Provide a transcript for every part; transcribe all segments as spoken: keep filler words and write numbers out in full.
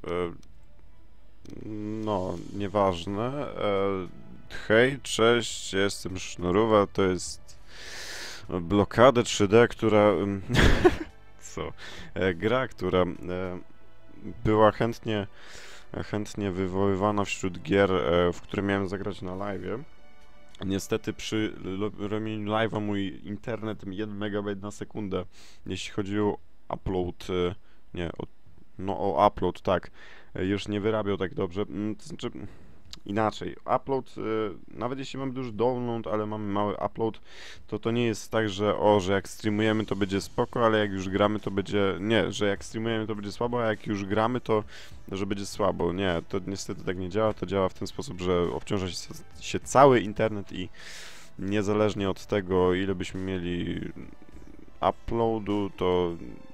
No, nieważne. Hej, cześć, ja jestem Sznurowa, to jest Blokada trzy D, która... Co? Gra, która była chętnie, chętnie wywoływana wśród gier, w które miałem zagrać na live'ie. Niestety przy robieniu live'a mój internet jeden megabajt na sekundę, jeśli chodzi o upload, nie, o, no o upload, tak, już nie wyrabiał tak dobrze, to znaczy inaczej, upload, nawet jeśli mamy duży download, ale mamy mały upload, to to nie jest tak, że o, że jak streamujemy to będzie spoko, ale jak już gramy to będzie, nie, że jak streamujemy to będzie słabo, a jak już gramy to, że będzie słabo, nie, to niestety tak nie działa, to działa w ten sposób, że obciąża się, się cały internet i niezależnie od tego, ile byśmy mieli uploadu, to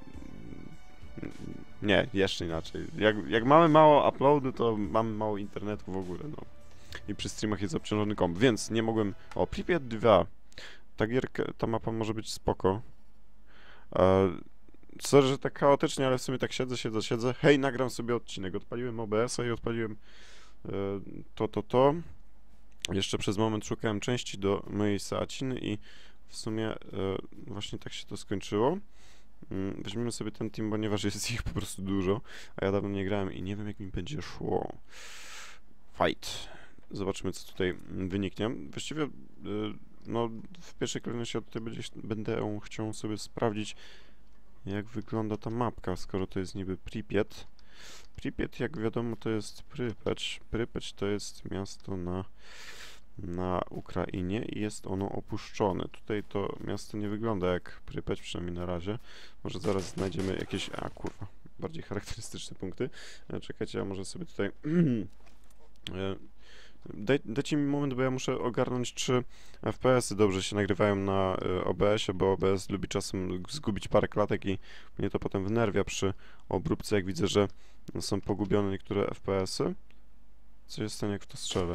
nie, jeszcze inaczej. Jak, jak mamy mało uploadu, to mamy mało internetu w ogóle, no. I przy streamach jest obciążony komp, więc nie mogłem... O, Pripyat dwa. Ta gierka, ta mapa może być spoko. E, sorry, że tak chaotycznie, ale w sumie tak siedzę, siedzę, siedzę. Hej, nagram sobie odcinek. Odpaliłem O B S-a i odpaliłem e, to, to, to. Jeszcze przez moment szukałem części do mojej Seaciny i w sumie e, właśnie tak się to skończyło. Weźmiemy sobie ten team, ponieważ jest ich po prostu dużo, a ja dawno nie grałem i nie wiem, jak mi będzie szło. Fight. Zobaczymy, co tutaj wyniknie. Właściwie, no, w pierwszej kolejności ja tutaj będzie, będę chciał sobie sprawdzić, jak wygląda ta mapka, skoro to jest niby Pripyat. Pripyat, jak wiadomo, to jest Prypeć. Prypeć to jest miasto na... na Ukrainie i jest ono opuszczone. Tutaj to miasto nie wygląda jak Prypeć, przynajmniej na razie. Może zaraz znajdziemy jakieś, a kurwa, bardziej charakterystyczne punkty. E, czekajcie, ja może sobie tutaj... e, daj, dajcie mi moment, bo ja muszę ogarnąć, czy F P S-y dobrze się nagrywają na e, O B S-ie, bo O B S lubi czasem zgubić parę klatek i mnie to potem wnerwia przy obróbce, jak widzę, że są pogubione niektóre F P S-y. Co jest stanie, jak w to strzelę?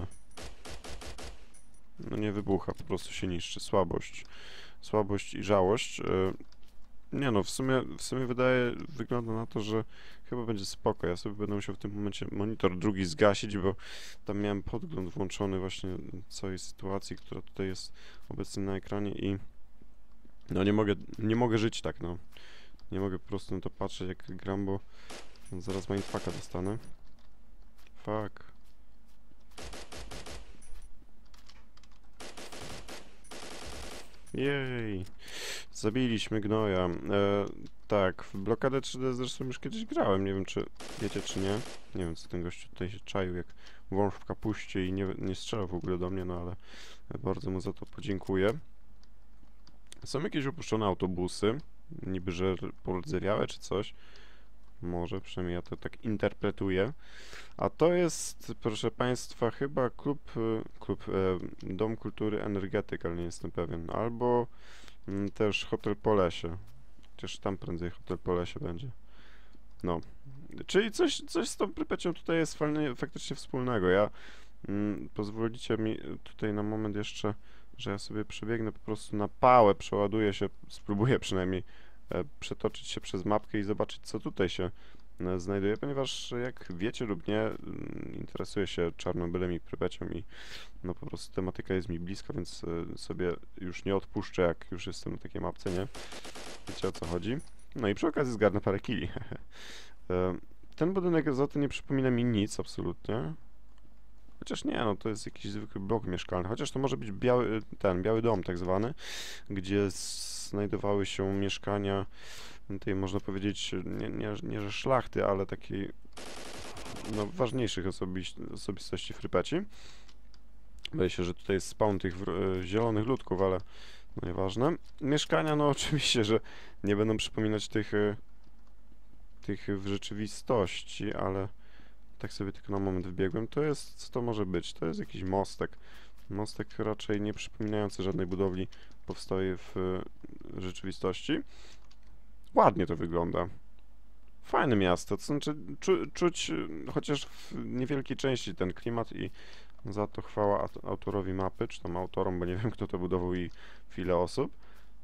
No nie wybucha, po prostu się niszczy. Słabość. Słabość i żałość. Nie no, w sumie, w sumie wydaje, wygląda na to, że chyba będzie spoko. Ja sobie będę musiał w tym momencie monitor drugi zgasić, bo tam miałem podgląd włączony właśnie całej sytuacji, która tutaj jest obecnie na ekranie i no nie mogę, nie mogę żyć tak, no. Nie mogę po prostu na to patrzeć, jak gram, bo zaraz mindfucka dostanę. Fuck. Jej, zabiliśmy gnoja. E, tak, w Blokadę trzy D zresztą już kiedyś grałem, nie wiem czy wiecie czy nie. Nie wiem co ten gościu tutaj się czaił jak wąż w kapuście i nie, nie strzelał w ogóle do mnie, no ale bardzo mu za to podziękuję. Są jakieś opuszczone autobusy, niby że porodzewiałe czy coś. Może, przynajmniej ja to tak interpretuję. A to jest, proszę Państwa, chyba klub, klub e, Dom Kultury Energetyk, ale nie jestem pewien. Albo m, też Hotel po lesie. Chociaż tam prędzej Hotel po lesie będzie. No. Czyli coś, coś z tą Prypecią tutaj jest fajnie, faktycznie wspólnego. Ja m, pozwolicie mi tutaj na moment jeszcze, że ja sobie przebiegnę po prostu na pałę, przeładuję się, spróbuję przynajmniej e, przetoczyć się przez mapkę i zobaczyć, co tutaj się e, znajduje, ponieważ jak wiecie lub nie, m, interesuję się Czarnobylem i Prypecią i no po prostu tematyka jest mi bliska, więc e, sobie już nie odpuszczę, jak już jestem na takiej mapce, nie? Wiecie o co chodzi? No i przy okazji zgarnę parę kili. e, ten budynek za to nie przypomina mi nic, absolutnie. Chociaż nie, no to jest jakiś zwykły blok mieszkalny, chociaż to może być biały, ten, biały dom tak zwany, gdzie znajdowały się mieszkania tej, można powiedzieć, nie, nie, nie że szlachty, ale takiej, no, ważniejszych osobiś, osobistości w Prypeci. Wydaje się, że tutaj jest spawn tych e, zielonych ludków, ale no nieważne. Mieszkania, no oczywiście, że nie będą przypominać tych, e, tych w rzeczywistości, ale tak sobie tylko na moment wbiegłem. To jest, co to może być? To jest jakiś mostek. Mostek raczej nie przypominający żadnej budowli powstaje w, w rzeczywistości. Ładnie to wygląda. Fajne miasto, to znaczy czu, czuć chociaż w niewielkiej części ten klimat i za to chwała autorowi mapy, czy tam autorom, bo nie wiem kto to budował i ile osób.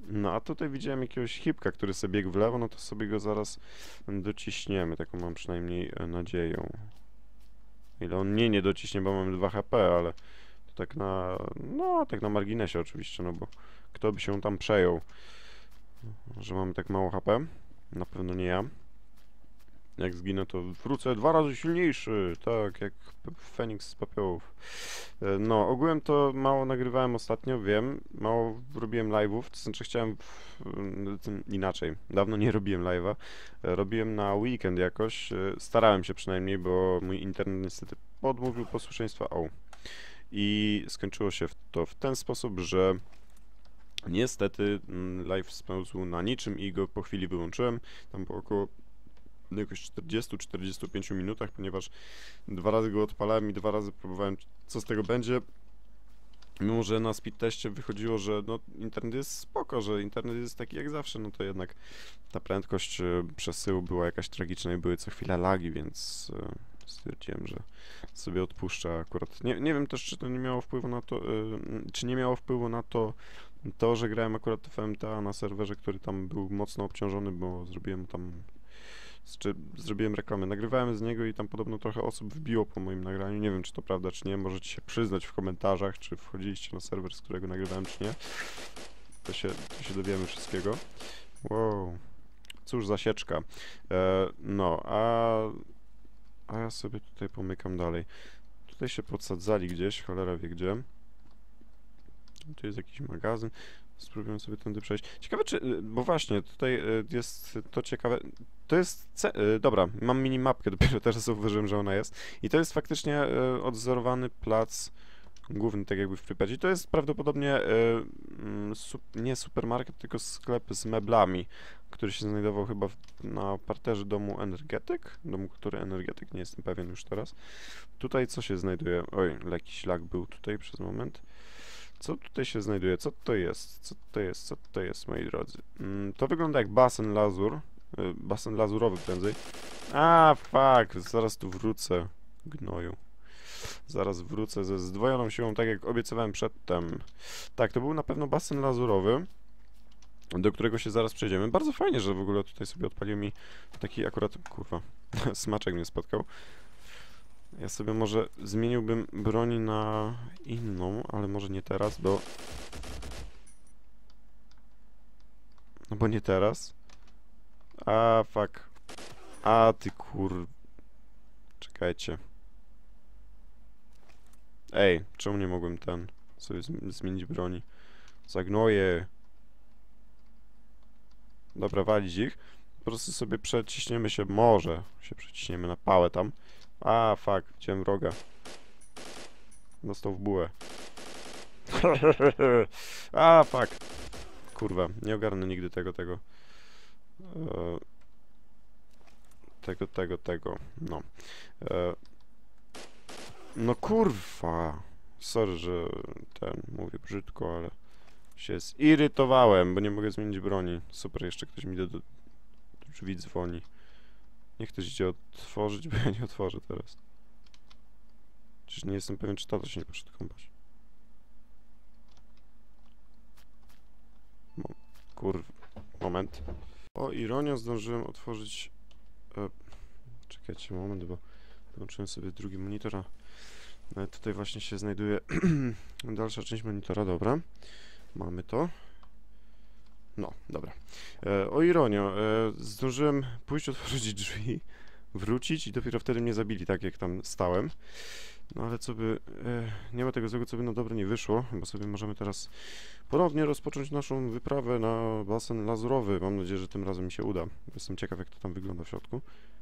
No a tutaj widziałem jakiegoś hipka, który sobie biegł w lewo, no to sobie go zaraz dociśniemy, taką mam przynajmniej e, nadzieję. Ile on mnie nie dociśnie, bo mamy dwa H P, ale to tak na, no tak na marginesie oczywiście, no bo kto by się tam przejął, że mamy tak mało H P? Na pewno nie ja. Jak zginę, to wrócę dwa razy silniejszy, tak, jak Feniks z popiołów. E, No, ogółem to mało nagrywałem ostatnio, wiem, mało robiłem live'ów, to znaczy chciałem w, m, inaczej, dawno nie robiłem live'a, e, robiłem na weekend jakoś, e, starałem się przynajmniej, bo mój internet niestety odmówił posłuszeństwa, o. I skończyło się w- to w ten sposób, że niestety mm, live spełzł na niczym i go po chwili wyłączyłem, tam było około jakoś czterdziestu czterdziestu pięciu minutach, ponieważ dwa razy go odpalałem i dwa razy próbowałem, co z tego będzie. Mimo że na speed teście wychodziło, że no, internet jest spoko, że internet jest taki jak zawsze, no to jednak ta prędkość e, przesyłu była jakaś tragiczna i były co chwila lagi, więc e, stwierdziłem, że sobie odpuszczę akurat. Nie, nie wiem też, czy to nie miało wpływu na to, e, czy nie miało wpływu na to, to, że grałem akurat w M T A na serwerze, który tam był mocno obciążony, bo zrobiłem tam czy zrobiłem reklamę. Nagrywałem z niego i tam podobno trochę osób wbiło po moim nagraniu. Nie wiem, czy to prawda, czy nie. Możecie się przyznać w komentarzach, czy wchodziliście na serwer, z którego nagrywałem, czy nie. To się, to się dowiemy wszystkiego. Wow. Cóż, zasieczka. E, no, a, a ja sobie tutaj pomykam dalej. Tutaj się podsadzali gdzieś, cholera wie gdzie. Tu jest jakiś magazyn. Spróbuję sobie tędy przejść. Ciekawe czy, y, bo właśnie, tutaj y, jest to ciekawe, to jest, ce- y, dobra, mam minimapkę, dopiero teraz zauważyłem, że ona jest. I to jest faktycznie y, odzorowany plac główny, tak jakby w Prypeci. To jest prawdopodobnie y, mm, sup, nie supermarket, tylko sklep z meblami, który się znajdował chyba w, na parterze domu Energetyk, domu kultury Energetyk, nie jestem pewien już teraz. Tutaj co się znajduje? Oj, jakiś szlak był tutaj przez moment. Co tutaj się znajduje? Co to jest? Co to jest? Co to jest, moi drodzy? Mm, to wygląda jak basen lazur. Y, basen lazurowy prędzej. A, fuck, zaraz tu wrócę. Gnoju. Zaraz wrócę ze zdwojoną siłą, tak jak obiecywałem przedtem. Tak, to był na pewno basen lazurowy, do którego się zaraz przejdziemy. Bardzo fajnie, że w ogóle tutaj sobie odpalił mi taki akurat, kurwa, smaczek mnie spotkał. Ja sobie może zmieniłbym broni na inną, ale może nie teraz, bo... No bo nie teraz. A, fuck. A, ty kur... Czekajcie. Ej, czemu nie mogłem ten sobie zm- zmienić broni? Zagnoję. Dobra, walić ich. Po prostu sobie przeciśniemy się, może się przeciśniemy na pałę tam. A, fuck, widziałem wroga. Dostał w bułę. A, fuck. Kurwa, nie ogarnę nigdy tego, tego. E, tego, tego, tego. No. E, no kurwa. Sorry, że ten, mówię brzydko, ale się zirytowałem, bo nie mogę zmienić broni. Super, jeszcze ktoś mi do, do, do drzwi dzwoni. Niech ktoś idzie otworzyć, bo ja nie otworzę teraz. Przecież nie jestem pewien, czy tato się nie poszedł kąpać. Mo kur... Moment. O, ironią zdążyłem otworzyć... E, czekajcie, moment, bo wyłączyłem sobie drugi monitor, a e, tutaj właśnie się znajduje dalsza część monitora, dobra. Mamy to. No, dobra. E, o ironio, e, zdążyłem pójść otworzyć drzwi, wrócić i dopiero wtedy mnie zabili, tak jak tam stałem. No ale co by, e, nie ma tego złego, co by na dobre nie wyszło, bo sobie możemy teraz ponownie rozpocząć naszą wyprawę na basen lazurowy. Mam nadzieję, że tym razem mi się uda. Jestem ciekaw, jak to tam wygląda w środku.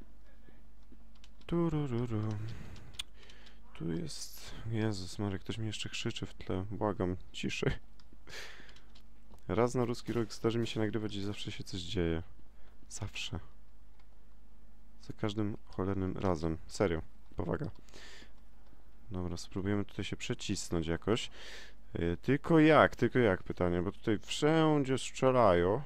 Turururu. Tu jest... Jezus Maria, ktoś mi jeszcze krzyczy w tle. Błagam, ciszej. Raz na ruski rok zdarzy mi się nagrywać i zawsze się coś dzieje. Zawsze. Za każdym cholernym razem. Serio. Powaga. Dobra, spróbujemy tutaj się przecisnąć jakoś. Yy, tylko jak? Tylko jak pytanie? Bo tutaj wszędzie strzelają.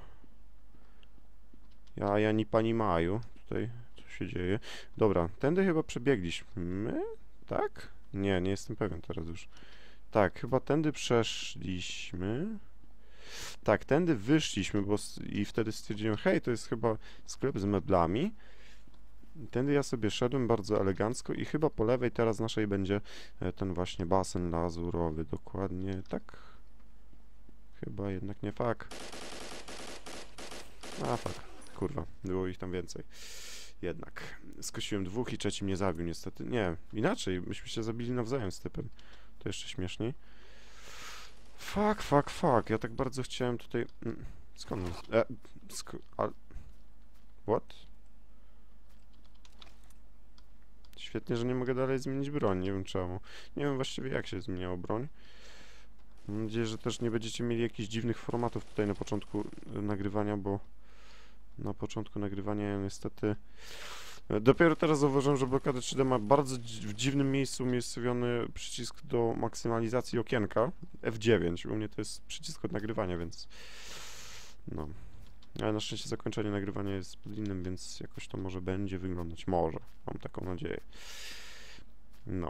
Ja, ja ni pani maju. Tutaj co się dzieje? Dobra, tędy chyba przebiegliśmy. Tak? Nie, nie jestem pewien teraz już. Tak, chyba tędy przeszliśmy. Tak, tędy wyszliśmy, bo s- i wtedy stwierdziłem, hej, to jest chyba sklep z meblami. Tędy ja sobie szedłem bardzo elegancko i chyba po lewej teraz naszej będzie e, ten właśnie basen lazurowy, dokładnie tak. Chyba jednak nie fak. A fak, kurwa, było ich tam więcej. Jednak. Skosiłem dwóch i trzeci mnie zabił niestety. Nie, inaczej, myśmy się zabili nawzajem z typem. To jeszcze śmieszniej. Fuck, fuck, fuck. Ja tak bardzo chciałem tutaj... Mm, skąd on... E, sk... A... What? Świetnie, że nie mogę dalej zmienić broń. Nie wiem czemu. Nie wiem właściwie jak się zmieniało broń. Mam nadzieję, że też nie będziecie mieli jakichś dziwnych formatów tutaj na początku e, nagrywania, bo... Na początku nagrywania ja niestety... e, Dopiero teraz zauważyłem, że blokada trzy D ma bardzo dzi- w dziwnym miejscu umiejscowiony przycisk do maksymalizacji okienka. F dziewięć. U mnie to jest przycisk od nagrywania, więc... No. Ale na szczęście zakończenie nagrywania jest pod innym, więc jakoś to może będzie wyglądać. Może. Mam taką nadzieję. No.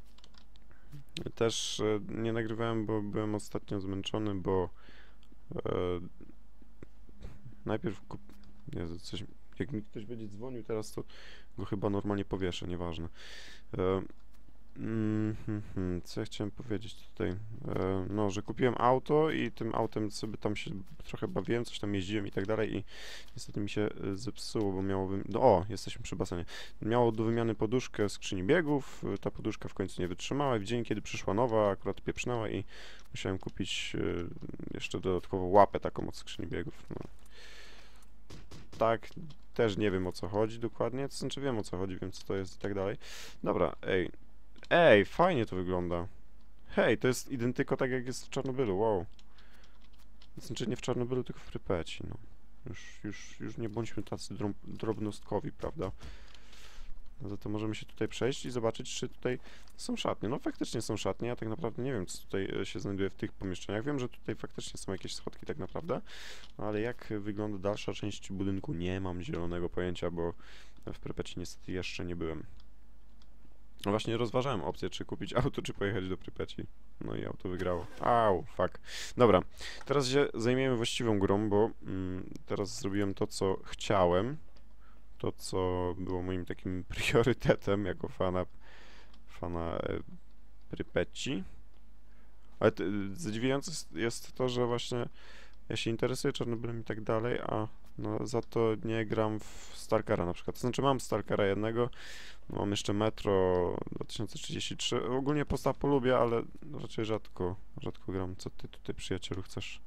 Też e, nie nagrywałem, bo byłem ostatnio zmęczony, bo e, najpierw kup... Jezu, coś... Jak mi ktoś będzie dzwonił teraz, to go chyba normalnie powieszę, nieważne. E, Mm, hmm, hmm, co ja chciałem powiedzieć tutaj? E, no, że kupiłem auto i tym autem sobie tam się trochę bawiłem, coś tam jeździłem i tak dalej i niestety mi się e, zepsuło, bo miało... Wy... No, o, jesteśmy przy basenie. Miało do wymiany poduszkę skrzyni biegów, e, ta poduszka w końcu nie wytrzymała i w dzień, kiedy przyszła nowa, akurat pieprznęła i musiałem kupić e, jeszcze dodatkowo łapę taką od skrzyni biegów. No. Tak, też nie wiem o co chodzi dokładnie, to znaczy wiem o co chodzi, wiem co to jest i tak dalej. Dobra, ej. Ej, fajnie to wygląda. Hej, to jest identyko tak jak jest w Czarnobylu, wow. Znaczy nie w Czarnobylu, tylko w Prypeci, no. Już, już, już nie bądźmy tacy drоб drobnostkowi, prawda? No za to możemy się tutaj przejść i zobaczyć, czy tutaj są szatnie. No faktycznie są szatnie, ja tak naprawdę nie wiem, co tutaj e, się znajduje w tych pomieszczeniach. Wiem, że tutaj faktycznie są jakieś schodki tak naprawdę, no ale jak wygląda dalsza część budynku, nie mam zielonego pojęcia, bo w Prypeci niestety jeszcze nie byłem. No właśnie rozważałem opcję, czy kupić auto, czy pojechać do Prypeci. No i auto wygrało. Au, fuck. Dobra, teraz się zajmiemy właściwą grą, bo mm, teraz zrobiłem to, co chciałem. To, co było moim takim priorytetem jako fana, fana e, Prypeci. Ale t- zadziwiające jest- jest to, że właśnie ja się interesuję Czarnobylem i tak dalej, a no, za to nie gram w Stalkera na przykład. To znaczy mam Stalkera jednego, mam jeszcze Metro dwa tysiące trzydzieści trzy. Ogólnie postapo lubię, ale raczej rzadko, rzadko gram. Co ty tutaj, przyjacielu, chcesz?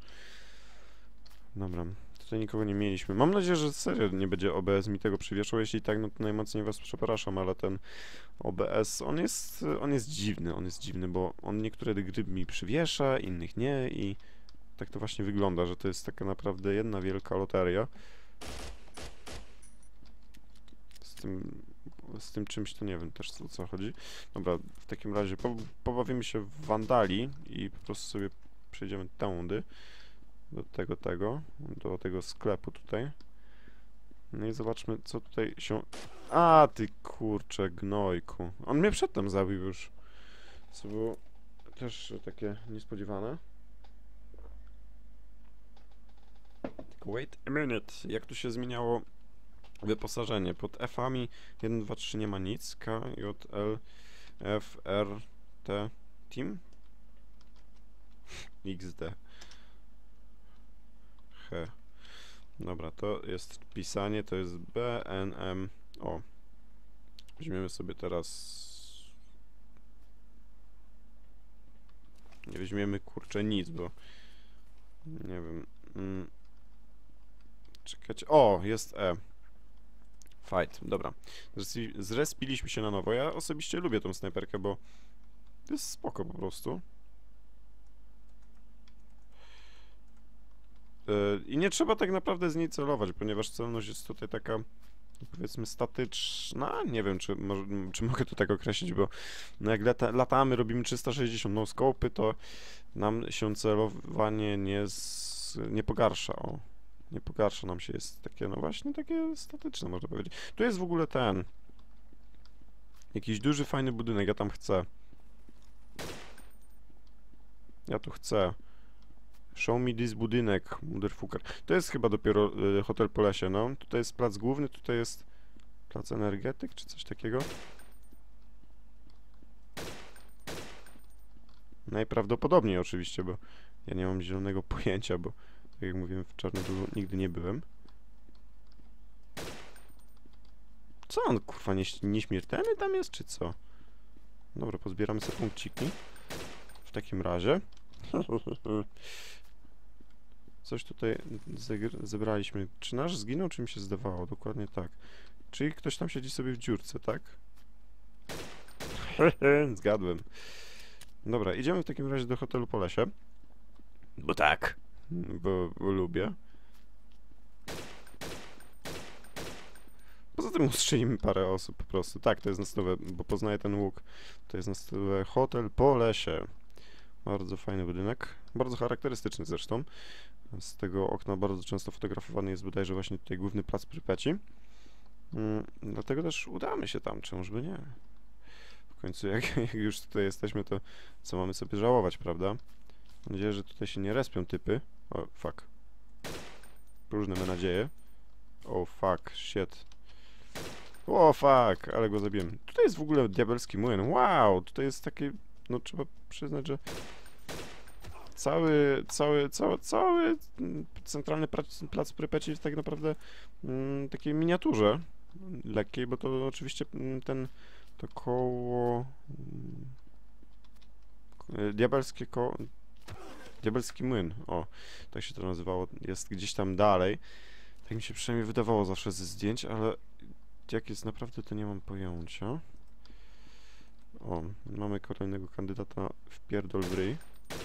Dobra, tutaj nikogo nie mieliśmy. Mam nadzieję, że serio nie będzie O B S mi tego przywieszał. Jeśli tak, no to najmocniej was przepraszam, ale ten O B S, on jest, on jest dziwny, on jest dziwny, bo on niektóre gry mi przywiesza, innych nie i tak to właśnie wygląda, że to jest taka naprawdę jedna wielka loteria. Z tym, z tym czymś to nie wiem też o co chodzi. Dobra, w takim razie po, pobawimy się w Wandali i po prostu sobie przejdziemy tędy do tego, tego, do tego sklepu tutaj. No i zobaczmy, co tutaj się... A, ty kurcze gnojku. On mnie przedtem zabił już. Co było też takie niespodziewane. Tylko wait a minute. Jak tu się zmieniało wyposażenie? Pod F-ami jeden, dwa, trzy nie ma nic. K, J, L, F, R, T, Team? X D. H. Dobra, to jest pisanie, to jest B, N, M, O. Weźmiemy sobie teraz... Nie weźmiemy, kurczę, nic, bo... Nie wiem... Mm. Czekać... O, jest E. Fight, dobra. Zrespi- Zrespiliśmy się na nowo. Ja osobiście lubię tą snajperkę, bo... To jest spoko po prostu. Yy, I nie trzeba tak naprawdę z niej celować, ponieważ celność jest tutaj taka... Powiedzmy statyczna, nie wiem czy, może, czy mogę to tak określić, bo no jak lata, latamy, robimy trzysta sześćdziesiąt no scopy, to nam się celowanie nie, z, nie pogarsza, o, nie pogarsza nam się, jest takie, no właśnie takie statyczne można powiedzieć. Tu jest w ogóle ten, jakiś duży fajny budynek, ja tam chcę, ja tu chcę Show me this budynek, motherfucker. To jest chyba dopiero y, hotel po lesie, no. Tutaj jest plac główny, tutaj jest plac energetyk, czy coś takiego. Najprawdopodobniej oczywiście, bo ja nie mam zielonego pojęcia, bo tak jak mówiłem, w Czarnobylu nigdy nie byłem. Co on, kurwa, nie, nieśmiertelny tam jest, czy co? Dobra, pozbieramy sobie punkciki. W takim razie. Coś tutaj zebraliśmy. Czy nasz zginął, czy mi się zdawało? Dokładnie tak. Czyli ktoś tam siedzi sobie w dziurce, tak? Zgadłem. Dobra, idziemy w takim razie do hotelu po lesie. Bo tak. Bo, bo lubię. Poza tym ustrzelimy parę osób po prostu. Tak, to jest na stówę, bo poznaję ten łuk. To jest na stówę hotel po lesie. Bardzo fajny budynek. Bardzo charakterystyczny zresztą. Z tego okna bardzo często fotografowany jest bodajże właśnie tutaj główny plac Prypeci. Mm, dlatego też udamy się tam, czyżby nie. W końcu jak, jak już tutaj jesteśmy, to co mamy sobie żałować, prawda? Mam nadzieję, że tutaj się nie respią typy. O, fuck. Różne me nadzieje. O, fuck, shit. O, fuck, ale go zabiłem. Tutaj jest w ogóle diabelski młyn. Wow, tutaj jest takie... No trzeba przyznać, że... Cały, cały, cały, cały centralny plac, plac Prypeci jest tak naprawdę mm, takiej miniaturze lekkiej, bo to oczywiście ten to koło mm, diabelskie koło diabelski młyn, o, tak się to nazywało, jest gdzieś tam dalej. Tak mi się przynajmniej wydawało zawsze ze zdjęć, ale jak jest naprawdę, to nie mam pojęcia. O, mamy kolejnego kandydata w pierdol w ryj.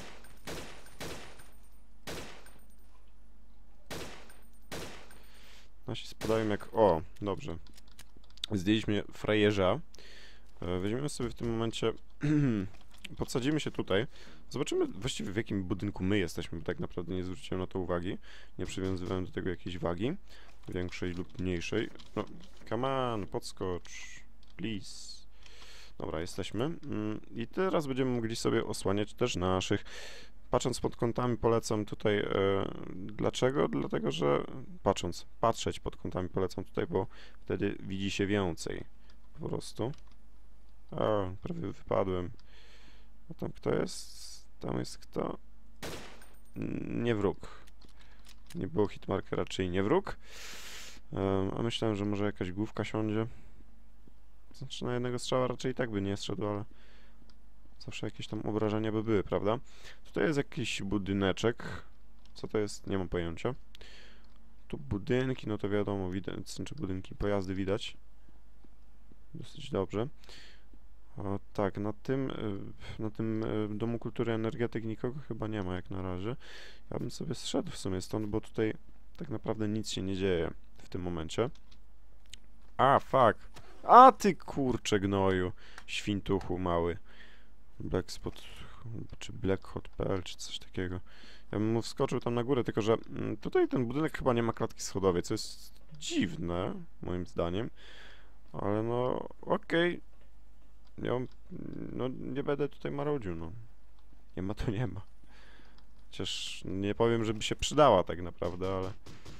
Nasi spadają jak... O, dobrze. Zdjęliśmy frajerza. E, weźmiemy sobie w tym momencie... Podsadzimy się tutaj. Zobaczymy właściwie w jakim budynku my jesteśmy, bo tak naprawdę nie zwróciłem na to uwagi. Nie przywiązywałem do tego jakiejś wagi. Większej lub mniejszej. No, come on, podskocz. Please. Dobra, jesteśmy. Mm, I teraz będziemy mogli sobie osłaniać też naszych. Patrząc pod kątami polecam tutaj, e, dlaczego? Dlatego, że patrząc, patrzeć pod kątami polecam tutaj, bo wtedy widzi się więcej, po prostu. A, prawie wypadłem. A tam kto jest? Tam jest kto? Nie wróg. Nie było hitmarkera, czyli nie wróg. E, a myślałem, że może jakaś główka siądzie. Znaczy na jednego strzała raczej i tak by nie strzedł, ale... Zawsze jakieś tam obrażenia by były, prawda? Tutaj jest jakiś budyneczek. Co to jest? Nie mam pojęcia. Tu budynki, no to wiadomo, widać, czy budynki, pojazdy widać. Dosyć dobrze. O, tak, na tym, na tym Domu Kultury Energetyk nikogo chyba nie ma jak na razie. Ja bym sobie zszedł w sumie stąd, bo tutaj tak naprawdę nic się nie dzieje w tym momencie. A, fuck. A ty kurcze gnoju, świntuchu mały. Blackspot, czy blackhot kropka p l, czy coś takiego. Ja bym mu wskoczył tam na górę, tylko że mm, tutaj ten budynek chyba nie ma klatki schodowej, co jest dziwne, moim zdaniem. Ale no, okej. Okay. Ja, no, nie będę tutaj marudził, no. Nie ma to nie ma. Chociaż nie powiem, żeby się przydała tak naprawdę, ale...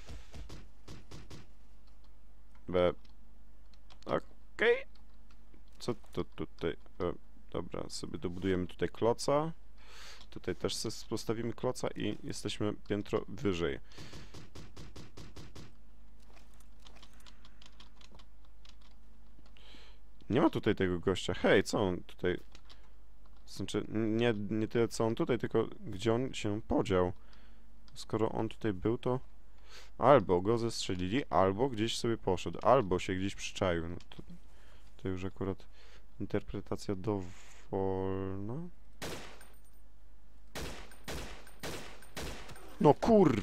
Be... Okej. Okay. Co to tutaj... E, dobra, sobie dobudujemy tutaj kloca. Tutaj też sobie postawimy kloca i jesteśmy piętro wyżej. Nie ma tutaj tego gościa. Hej, co on tutaj... Znaczy, nie, nie tyle co on tutaj, tylko gdzie on się podział. Skoro on tutaj był, to... Albo go zestrzelili, albo gdzieś sobie poszedł, albo się gdzieś przyczaił. No to, to już akurat interpretacja dowolna. No kurwa!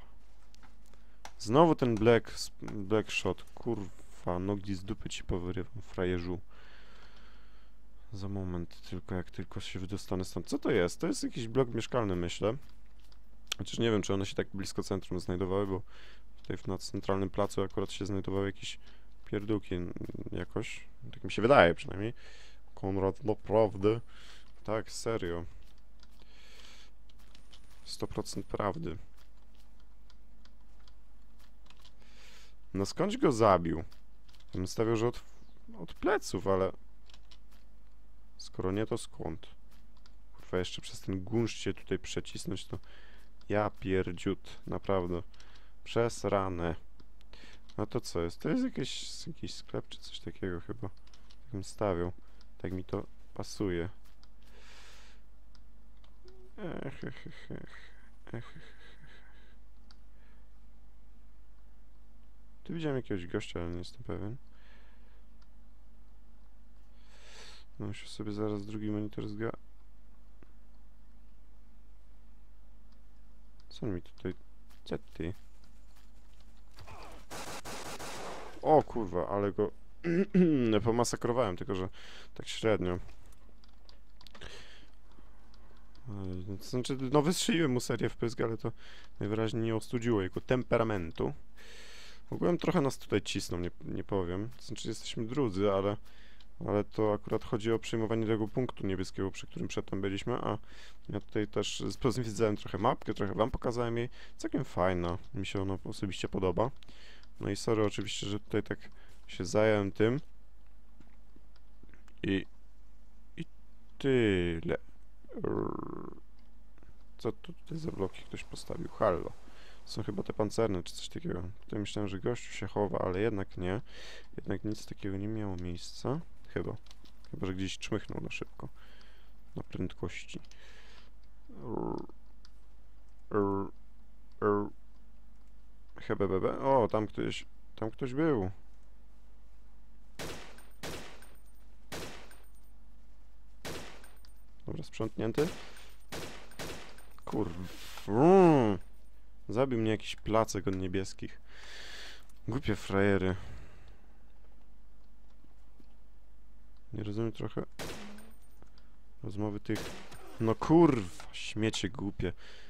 Znowu ten black, black shot, kurwa, nogi z dupy ci powyrywam, frajerzu. Za moment, tylko jak tylko się wydostanę stąd. Co to jest? To jest jakiś blok mieszkalny, myślę. Chociaż nie wiem, czy one się tak blisko centrum znajdowały, bo tutaj na centralnym placu akurat się znajdowały jakieś pierdółki jakoś. Tak mi się wydaje przynajmniej. Konrad, naprawdę. Tak, serio. sto procent prawdy. No skądś go zabił? Ja bym stawiał, że od, od pleców, ale... Skoro nie, to skąd? Kurwa, jeszcze przez ten gunszcz się tutaj przecisnąć, to... Ja pierdziut, naprawdę. Przez ranę. No to co jest? To jest jakiś, jakiś sklep czy coś takiego chyba. Tak bym stawiał. Tak mi to pasuje. Ech, ech, ech, ech. Ech, ech. Tu widziałem jakiegoś gościa, ale nie jestem pewien. No muszę sobie zaraz drugi monitor zga... Co mi tutaj... Co ty? O kurwa, ale go... pomasakrowałem, tylko że tak średnio. To znaczy, no wystrzeliłem mu serię w pysk, ale to najwyraźniej nie ostudziło jego temperamentu. Ogółem trochę nas tutaj cisną, nie, nie powiem. To znaczy, jesteśmy drudzy, ale... Ale to akurat chodzi o przyjmowanie tego punktu niebieskiego, przy którym przedtem byliśmy, a ja tutaj też zwiedzałem trochę mapkę, trochę wam pokazałem jej. Całkiem fajna, mi się ona osobiście podoba. No i sorry oczywiście, że tutaj tak się zająłem tym. I... I tyle. Co tu tutaj za bloki ktoś postawił? Hallo. Są chyba te pancerne, czy coś takiego. Tutaj myślałem, że gościu się chowa, ale jednak nie. Jednak nic takiego nie miało miejsca. Chyba. Chyba, że gdzieś czmychnął na szybko. Na prędkości. Hebebebe. O, tam ktoś... Tam ktoś był. Dobra, sprzątnięty. Kurwa. Mm. Zabił mnie jakiś placek od niebieskich. Głupie frajery. Nie rozumiem trochę rozmowy tych... No kurwa, śmiecie głupie.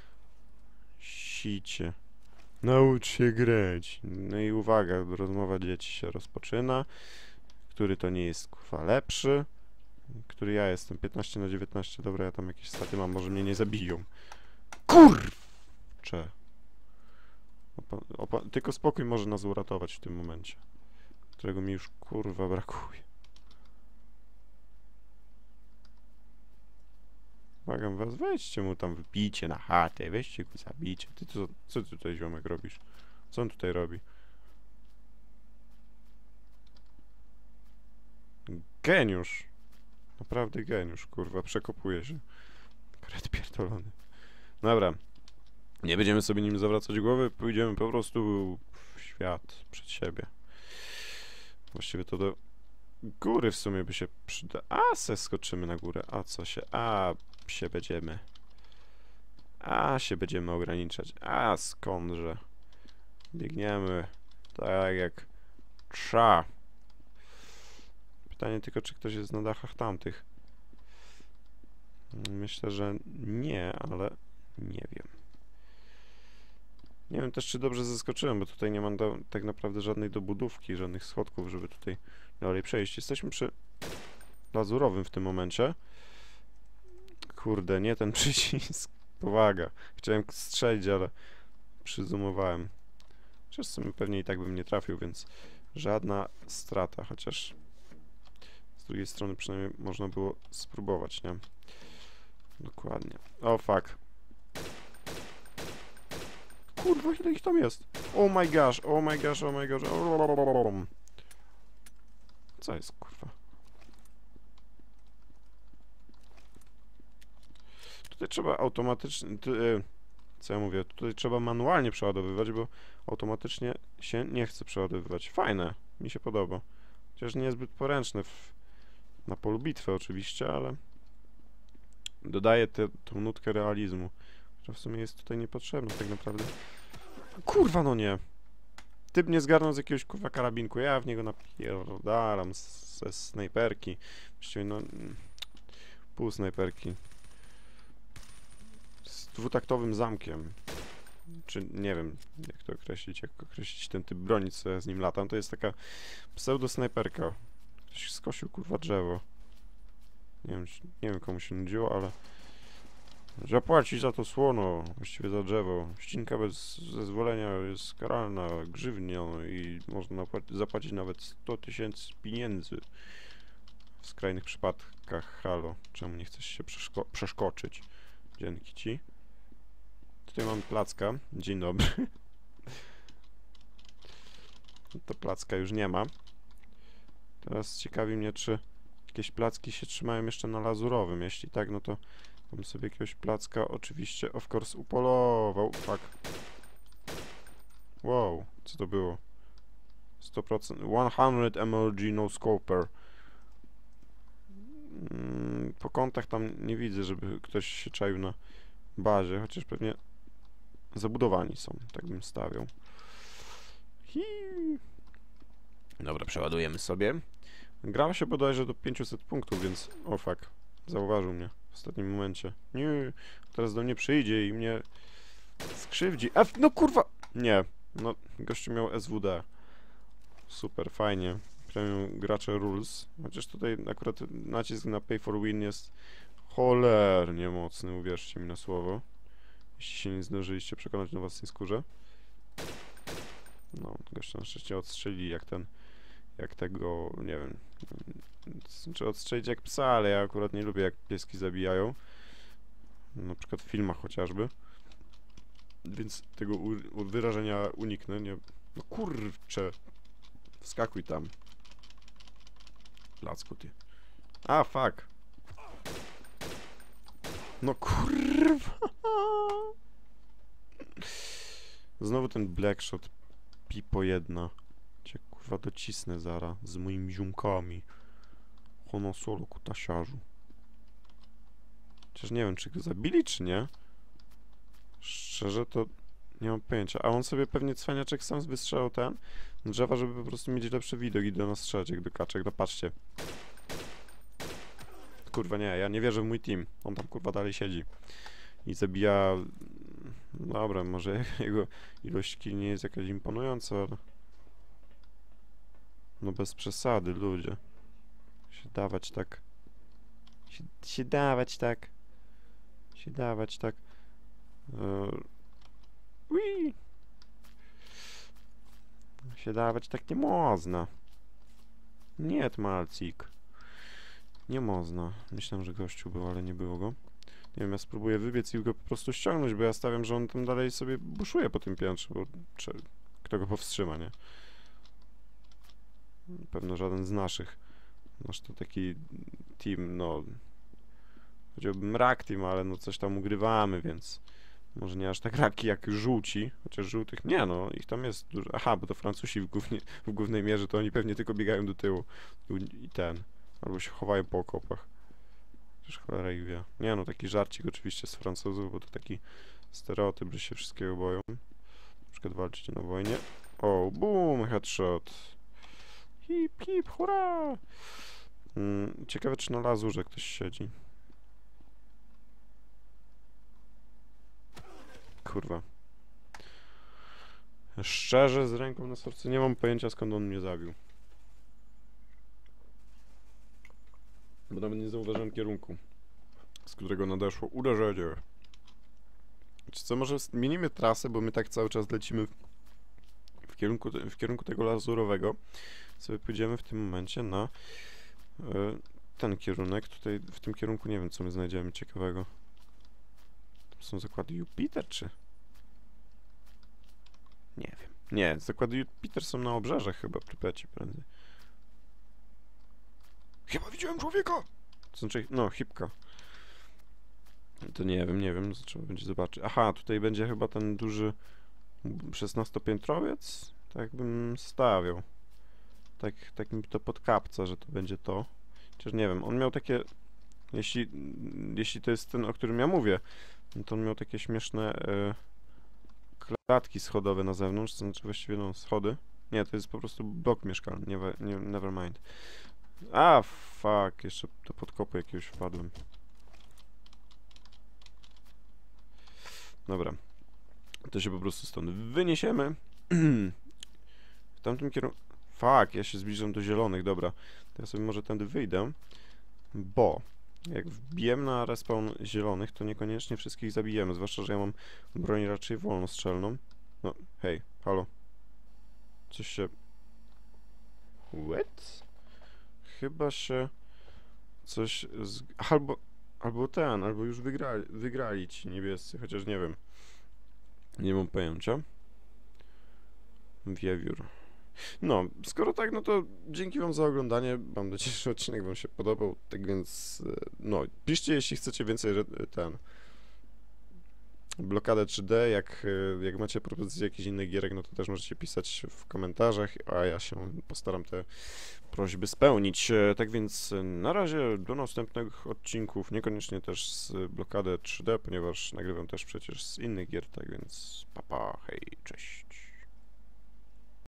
Sicie. Naucz się grać. No i uwaga, rozmowa dzieci się rozpoczyna. Który to nie jest kurwa lepszy. Który ja jestem, piętnaście na dziewiętnaście. Dobra, ja tam jakieś staty mam, może mnie nie zabiją. Kurcze. Opa, opa, tylko spokój może nas uratować w tym momencie. Którego mi już kurwa brakuje. Błagam was, weźcie mu tam, wbijcie na chatę, weźcie go, zabijcie. Ty co, co ty tutaj, ziomek, robisz? Co on tutaj robi? Geniusz! Naprawdę geniusz, kurwa, przekopuje się. Kret pierdolony. Dobra. Nie będziemy sobie nim zawracać głowy, pójdziemy po prostu w świat, przed siebie. Właściwie to do góry w sumie by się przyda... A, se skoczymy na górę. A co się... A, się będziemy... A, się będziemy ograniczać. A, skądże. Biegniemy tak jak trza. Pytanie tylko, czy ktoś jest na dachach tamtych. Myślę, że nie, ale nie wiem. Nie wiem też, czy dobrze zeskoczyłem, bo tutaj nie mam do, tak naprawdę żadnej dobudówki, żadnych schodków, żeby tutaj dalej przejść. Jesteśmy przy lazurowym w tym momencie. Kurde, nie ten przycisk. Powaga. Chciałem strzelić, ale przyzumowałem. Chociaż w sumie pewnie i tak bym nie trafił, więc żadna strata, chociaż z drugiej strony przynajmniej można było spróbować, nie? Dokładnie. O, fuck. Kurwa, ile ich tam jest? Oh my gosh, oh my gosh, oh my gosh. Co jest, kurwa? Tutaj trzeba automatycznie... Ty, co ja mówię? Tutaj trzeba manualnie przeładowywać, bo automatycznie się nie chce przeładowywać. Fajne, mi się podoba. Chociaż niezbyt poręczne w, na polu bitwy oczywiście, ale dodaje tę nutkę realizmu, która w sumie jest tutaj niepotrzebna tak naprawdę. Kurwa, no nie! Typ nie zgarnął z jakiegoś kurwa karabinku, ja w niego napierdalam ze snajperki. Właściwie no... pół snajperki. Z dwutaktowym zamkiem. Czy nie wiem, jak to określić, jak określić ten typ broni, co ja z nim latam. To jest taka pseudo-snajperka. Ktoś skosił kurwa drzewo. Nie wiem, nie wiem komu się nudziło, ale Zapłacić za to słono, właściwie za drzewo. Ścinka bez zezwolenia jest karalna grzywnią i można zapłacić nawet sto tysięcy pieniędzy. W skrajnych przypadkach, halo, czemu nie chcesz się przeszko przeszkoczyć? Dzięki ci. Tutaj mamy placka. Dzień dobry. To placka już nie ma. Teraz ciekawi mnie, czy jakieś placki się trzymają jeszcze na lazurowym. Jeśli tak, no to bym sobie jakiegoś placka oczywiście, of course, upolował. Fuck. Wow, co to było? sto procent. sto M L G no scoper. Mm, po kątach tam nie widzę, żeby ktoś się czaił na bazie, chociaż pewnie zabudowani są, tak bym stawiał. Hi. Dobra, przeładujemy sobie. Grała się bodajże do pięciuset punktów, więc... O fuck, zauważył mnie w ostatnim momencie. Nie, teraz do mnie przyjdzie i mnie skrzywdzi. F, no kurwa! Nie, no gościu miał S W D. Super, fajnie. Premium gracze rules. Chociaż tutaj akurat nacisk na pay for win jest cholernie mocny, uwierzcie mi na słowo. Jeśli się nie zdążyliście przekonać na własnej skórze. No, gościa na szczęście odstrzeli jak ten, jak tego, nie wiem, znaczy odstrzelić jak psa, ale ja akurat nie lubię jak pieski zabijają. Na przykład w filmach chociażby. Więc tego u, wyrażenia uniknę, nie... No kurczę! Wskakuj tam. Placku ty. A, fuck. No kurwa. Znowu ten blackshot. Pipo jedna. Cię kurwa docisnę zara z moimi ziomkami. Hono solo kutasiarzu. Chociaż nie wiem, czy go zabili, czy nie. Szczerze to nie mam pojęcia. A on sobie pewnie cwaniaczek sam wystrzelał ten drzewa, żeby po prostu mieć lepszy widok i do nas strzelać jak do kaczek. No patrzcie. Kurwa nie, ja nie wierzę w mój team. On tam kurwa dalej siedzi. I zabija... Dobra, może jego ilość kill nie jest jakaś imponująca, ale... No bez przesady, ludzie. Się dawać tak... Się, się dawać tak... Się dawać tak... Yy... Ui. Się dawać tak nie można. Nie, Malcik. Nie można. Myślałem, że gościu był, ale nie było go. Nie wiem, ja spróbuję wybiec i go po prostu ściągnąć, bo ja stawiam, że on tam dalej sobie buszuje po tym piętrze, bo czy, kto go powstrzyma, nie? Pewno żaden z naszych. Nasz to taki team, no... Powiedziałbym rak team, ale no coś tam ugrywamy, więc... Może nie aż tak raki jak żółci, chociaż żółtych nie, no, ich tam jest dużo. Aha, bo to Francuzi w, głównie, w głównej mierze, to oni pewnie tylko biegają do tyłu i ten, albo się chowają po okopach. Przecież cholera ich wie. Nie no, taki żarcik oczywiście z Francuzów, bo to taki stereotyp, że się wszystkiego boją. Na przykład walczycie na wojnie. O, boom, headshot. Hip, hip, hurra! Mm, ciekawe, czy na lazurze ktoś siedzi. Kurwa. Szczerze, z ręką na sercu nie mam pojęcia, skąd on mnie zabił. Bo nawet nie zauważyłem kierunku, z którego nadeszło uderzenie. Czy co, może zmienimy trasę, bo my tak cały czas lecimy w, w, kierunku, w kierunku tego lazurowego. Sobie pójdziemy w tym momencie na y, ten kierunek. Tutaj w tym kierunku nie wiem, co my znajdziemy ciekawego. To są zakłady Jupiter, czy? Nie wiem. Nie, zakłady Jupiter są na obrzeżach chyba, Prypeci prędzej. Chyba widziałem człowieka! To znaczy, no, hipka. To nie wiem, nie wiem, trzeba będzie zobaczyć. Aha, tutaj będzie chyba ten duży szesnastopiętrowiec? Tak bym stawiał. Tak, tak mi to podkapca, że to będzie to. Chociaż nie wiem, on miał takie... Jeśli, jeśli to jest ten, o którym ja mówię, no to on miał takie śmieszne y, klatki schodowe na zewnątrz, to znaczy właściwie no, schody. Nie, to jest po prostu blok mieszkalny, nie, nie, never mind. A, fuck, jeszcze do podkopu jakiegoś wpadłem. Dobra. To się po prostu stąd wyniesiemy. W tamtym kierunku... Fuck, ja się zbliżam do zielonych, dobra. To ja sobie może tędy wyjdę, bo Jak wbijemy na respawn zielonych, to niekoniecznie wszystkich zabijemy, zwłaszcza, że ja mam broń raczej wolnostrzelną. No, hej, halo. Coś się... What? Chyba się... Coś z... Albo... Albo ten, albo już wygrali, wygrali ci niebiescy, chociaż nie wiem. Nie mam pojęcia. Wiewiór. No, skoro tak, no to dzięki wam za oglądanie. Mam nadzieję, że odcinek wam się podobał. Tak więc, e, no, piszcie, jeśli chcecie więcej, że ten... Blokadę trzy D, jak, e, jak macie propozycje jakichś innych gierek, no to też możecie pisać w komentarzach, a ja się postaram te prośby spełnić. E, Tak więc e, na razie do następnych odcinków, niekoniecznie też z Blokady trzy D, ponieważ nagrywam też przecież z innych gier, tak więc papa, hej, cześć.